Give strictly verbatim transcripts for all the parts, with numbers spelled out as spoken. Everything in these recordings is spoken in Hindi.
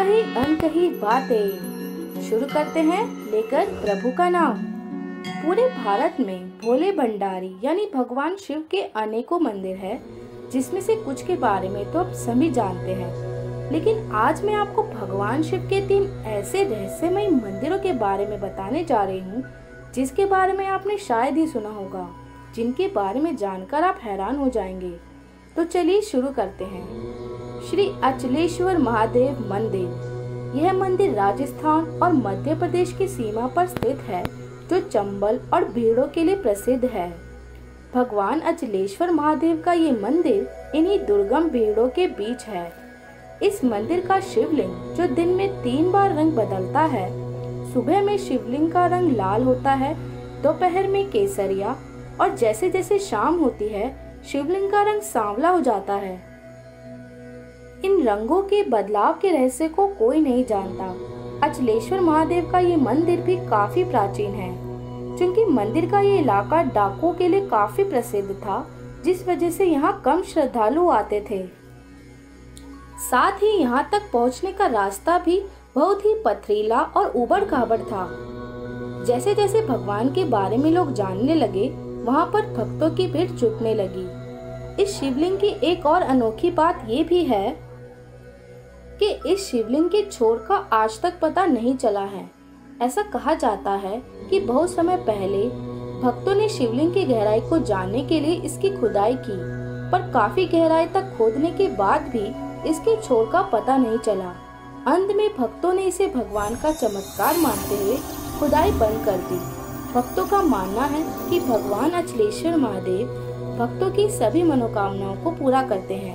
कही अनकही बातें शुरू करते हैं लेकर प्रभु का नाम। पूरे भारत में भोले भंडारी यानी भगवान शिव के अनेकों मंदिर हैं, जिसमें से कुछ के बारे में तो आप सभी जानते हैं, लेकिन आज मैं आपको भगवान शिव के तीन ऐसे रहस्यमय मंदिरों के बारे में बताने जा रही हूँ, जिसके बारे में आपने शायद ही सुना होगा, जिनके बारे में जानकर आप हैरान हो जाएंगे। तो चलिए शुरू करते हैं। श्री अचलेश्वर महादेव मंदिर। यह मंदिर राजस्थान और मध्य प्रदेश की सीमा पर स्थित है, जो चंबल और भीड़ों के लिए प्रसिद्ध है। भगवान अचलेश्वर महादेव का ये मंदिर इन्हीं दुर्गम भीड़ों के बीच है। इस मंदिर का शिवलिंग, जो दिन में तीन बार रंग बदलता है, सुबह में शिवलिंग का रंग लाल होता है, दोपहर में केसरिया और जैसे जैसे शाम होती है शिवलिंग का रंग सांवला हो जाता है। इन रंगों के बदलाव के रहस्य को कोई नहीं जानता। अचलेश्वर महादेव का ये मंदिर भी काफी प्राचीन है, क्योंकि मंदिर का ये इलाका डाकुओं के लिए काफी प्रसिद्ध था, जिस वजह से यहाँ कम श्रद्धालु आते थे। साथ ही यहाँ तक पहुँचने का रास्ता भी बहुत ही पथरीला और उबड़ खाबड़ था। जैसे जैसे भगवान के बारे में लोग जानने लगे, वहाँ पर भक्तों की भीड़ जुटने लगी। इस शिवलिंग की एक और अनोखी बात ये भी है कि इस शिवलिंग के छोर का आज तक पता नहीं चला है। ऐसा कहा जाता है कि बहुत समय पहले भक्तों ने शिवलिंग की गहराई को जानने के लिए इसकी खुदाई की, पर काफी गहराई तक खोदने के बाद भी इसके छोर का पता नहीं चला। अंत में भक्तों ने इसे भगवान का चमत्कार मानते हुए खुदाई बंद कर दी। भक्तों का मानना है कि भगवान अचलेश्वर महादेव भक्तों की सभी मनोकामनाओं को पूरा करते हैं।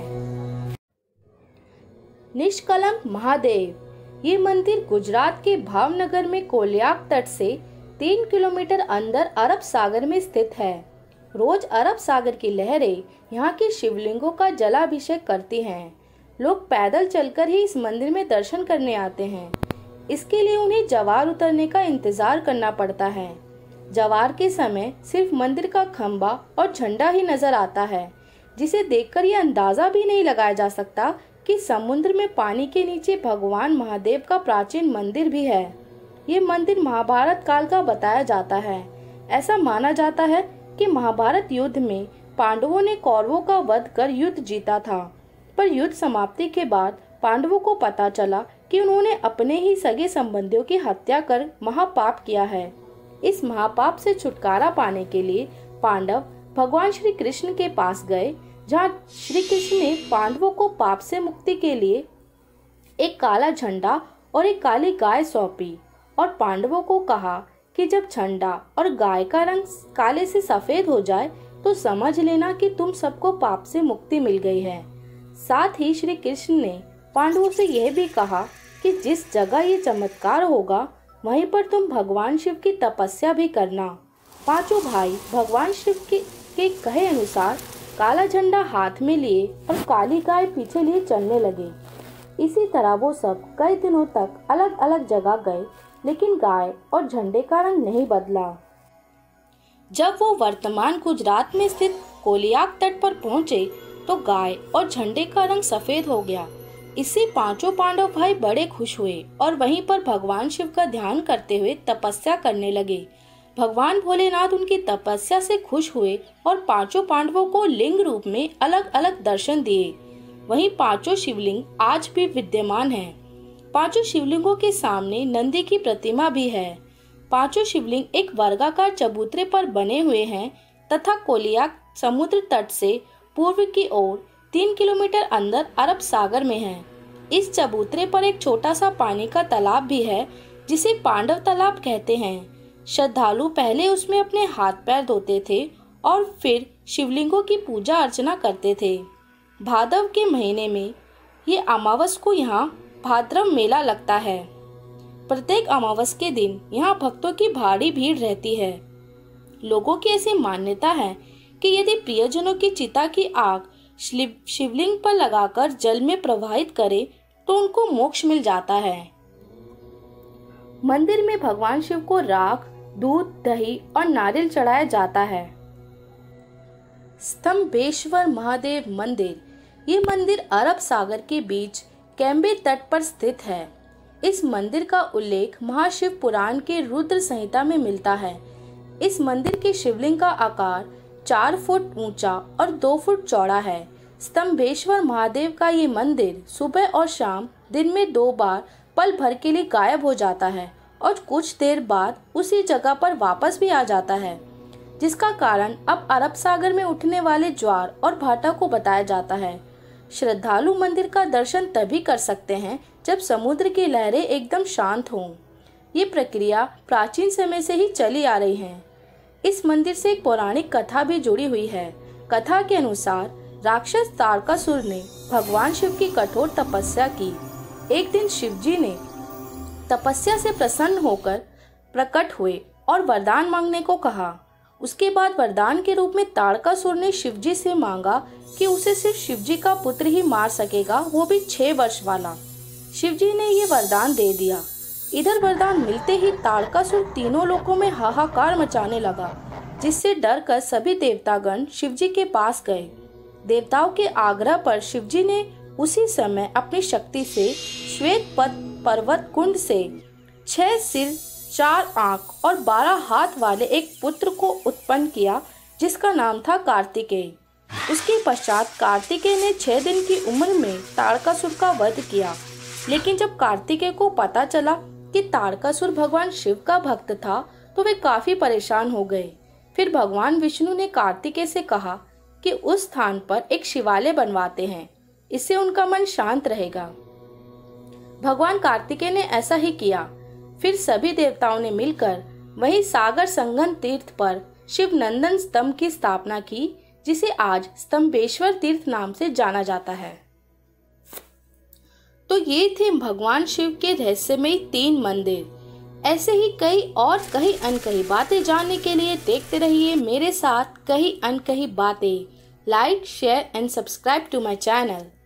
निष्कलंक महादेव। ये मंदिर गुजरात के भावनगर में कोलियाक तट से तीन किलोमीटर अंदर अरब सागर में स्थित है। रोज अरब सागर की लहरें यहाँ के शिवलिंगों का जलाभिषेक करती हैं। लोग पैदल चलकर ही इस मंदिर में दर्शन करने आते हैं। इसके लिए उन्हें जवार उतरने का इंतजार करना पड़ता है। जवार के समय सिर्फ मंदिर का खंबा और झंडा ही नजर आता है, जिसे देखकर यह अंदाजा भी नहीं लगाया जा सकता कि समुद्र में पानी के नीचे भगवान महादेव का प्राचीन मंदिर भी है। ये मंदिर महाभारत काल का बताया जाता है। ऐसा माना जाता है कि महाभारत युद्ध में पांडवों ने कौरवों का वध कर युद्ध जीता था, पर युद्ध समाप्ति के बाद पांडवों को पता चला कि उन्होंने अपने ही सगे संबंधियों की हत्या कर महापाप किया है। इस महापाप से छुटकारा पाने के लिए पांडव भगवान श्री कृष्ण के पास गए, जहाँ श्री कृष्ण ने पांडवों को पाप से मुक्ति के लिए एक काला झंडा और एक काली गाय सौंपी और पांडवों को कहा कि जब झंडा और गाय का रंग काले से सफेद हो जाए तो समझ लेना कि तुम सबको पाप से मुक्ति मिल गई है। साथ ही श्री कृष्ण ने पांडवों से यह भी कहा कि जिस जगह ये चमत्कार होगा वहीं पर तुम भगवान शिव की तपस्या भी करना। पांचों भाई भगवान शिव के, के कहे अनुसार काला झंडा हाथ में लिए और काली गाय पीछे लिए चलने लगे। इसी तरह वो सब कई दिनों तक अलग अलग जगह गए, लेकिन गाय और झंडे का रंग नहीं बदला। जब वो वर्तमान गुजरात में स्थित कोलियाक तट पर पहुंचे तो गाय और झंडे का रंग सफेद हो गया। इससे पांचों पांडव भाई बड़े खुश हुए और वहीं पर भगवान शिव का ध्यान करते हुए तपस्या करने लगे। भगवान भोलेनाथ उनकी तपस्या से खुश हुए और पांचों पांडवों को लिंग रूप में अलग अलग दर्शन दिए। वहीं पांचों शिवलिंग आज भी विद्यमान हैं। पांचों शिवलिंगों के सामने नंदी की प्रतिमा भी है। पांचों शिवलिंग एक वर्गाकार चबूतरे पर बने हुए हैं तथा कोलियाक समुद्र तट से पूर्व की ओर तीन किलोमीटर अंदर अरब सागर में है। इस चबूतरे पर एक छोटा सा पानी का तालाब भी है, जिसे पांडव तालाब कहते हैं। श्रद्धालु पहले उसमें अपने हाथ पैर धोते थे और फिर शिवलिंगों की पूजा अर्चना करते थे। भादव के महीने में ये अमावस को यहाँ भाद्रव मेला लगता है। प्रत्येक अमावस के दिन यहाँ भक्तों की भारी भीड़ रहती है। लोगों की ऐसी मान्यता है कि यदि प्रियजनों की चिता की आग शिवलिंग पर लगाकर जल में प्रवाहित करे तो उनको मोक्ष मिल जाता है। मंदिर में भगवान शिव को राख, दूध, दही और नारियल चढ़ाया जाता है। स्तंभेश्वर महादेव मंदिर। ये मंदिर अरब सागर के बीच कैम्बे तट पर स्थित है। इस मंदिर का उल्लेख महाशिव पुराण के रुद्र संहिता में मिलता है। इस मंदिर के शिवलिंग का आकार चार फुट ऊंचा और दो फुट चौड़ा है। स्तंभेश्वर महादेव का ये मंदिर सुबह और शाम दिन में दो बार पल भर के लिए गायब हो जाता है और कुछ देर बाद उसी जगह पर वापस भी आ जाता है, जिसका कारण अब अरब सागर में उठने वाले ज्वार और भाटा को बताया जाता है। श्रद्धालु मंदिर का दर्शन तभी कर सकते हैं जब समुद्र की लहरें एकदम शांत हों। ये प्रक्रिया प्राचीन समय से ही चली आ रही है। इस मंदिर से एक पौराणिक कथा भी जुड़ी हुई है। कथा के अनुसार राक्षस तारकासुर ने भगवान शिव की कठोर तपस्या की। एक दिन शिवजी ने तपस्या से प्रसन्न होकर प्रकट हुए और वरदान मांगने को कहा। उसके बाद वरदान के रूप में तारकासुर ने शिवजी से मांगा कि उसे सिर्फ शिवजी का पुत्र ही मार सकेगा, वो भी छह वर्ष वाला। शिवजी ने ये वरदान दे दिया। इधर वरदान मिलते ही तारकासुर तीनों लोकों में हाहाकार मचाने लगा, जिससे डर कर सभी देवतागण शिवजी के पास गए। देवताओं के आग्रह पर शिवजी ने उसी समय अपनी शक्ति से श्वेत पर्वत कुंड से छह सिर, चार आंख और बारह हाथ वाले एक पुत्र को उत्पन्न किया, जिसका नाम था कार्तिकेय। उसके पश्चात कार्तिकेय ने छह दिन की उम्र में तारकासुर का वध किया। लेकिन जब कार्तिकेय को पता चला कि तारकासुर भगवान शिव का भक्त था, तो वे काफी परेशान हो गए। फिर भगवान विष्णु ने कार्तिकेय से कहा कि उस स्थान पर एक शिवालय बनवाते हैं, इससे उनका मन शांत रहेगा। भगवान कार्तिकेय ने ऐसा ही किया। फिर सभी देवताओं ने मिलकर वहीं सागर संगम तीर्थ पर शिव नंदन स्तंभ की स्थापना की, जिसे आज स्तंभेश्वर तीर्थ नाम से जाना जाता है। तो ये थे भगवान शिव के रहस्यमयी तीन मंदिर। ऐसे ही कई और कई अनकही बातें जानने के लिए देखते रहिए मेरे साथ कही अनकही बातें। Like, share and subscribe to my channel.